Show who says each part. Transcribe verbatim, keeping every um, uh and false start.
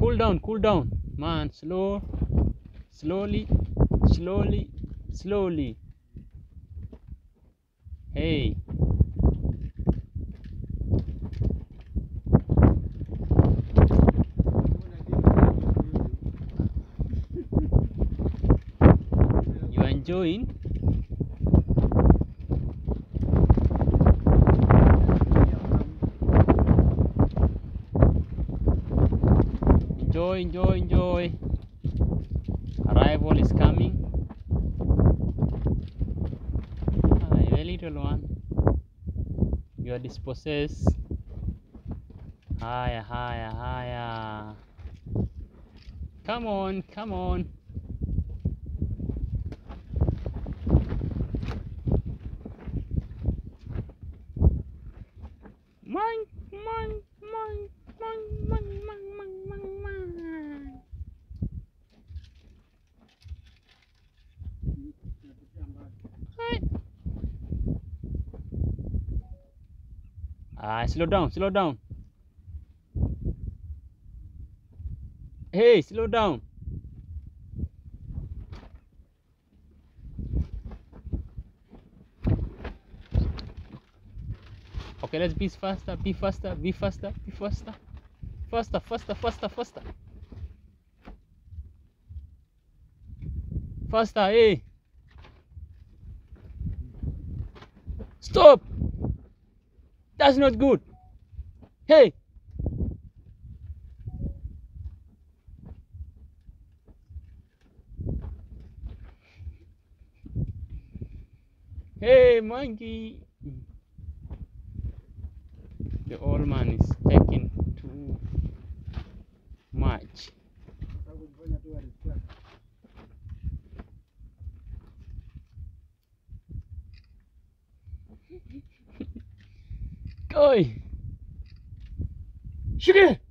Speaker 1: Cool down, cool down. Man, slow. Slowly. Slowly. Slowly. Hey. You are enjoying? Enjoy, enjoy, enjoy. Arrival is coming. Ah, a little one. You are dispossessed. Higher, higher, higher. Come on, come on. Mine, mine, mine, mine, mine, mine, mine, mine, mine. Hi. Ah, slow down, slow down. Hey, slow down. Okay, let's be faster, be faster, be faster, be faster. Faster, faster, faster, faster. Faster, hey. Stop. That's not good. Hey. Hey, monkey. The old man is taking too much. Oi! Sugar!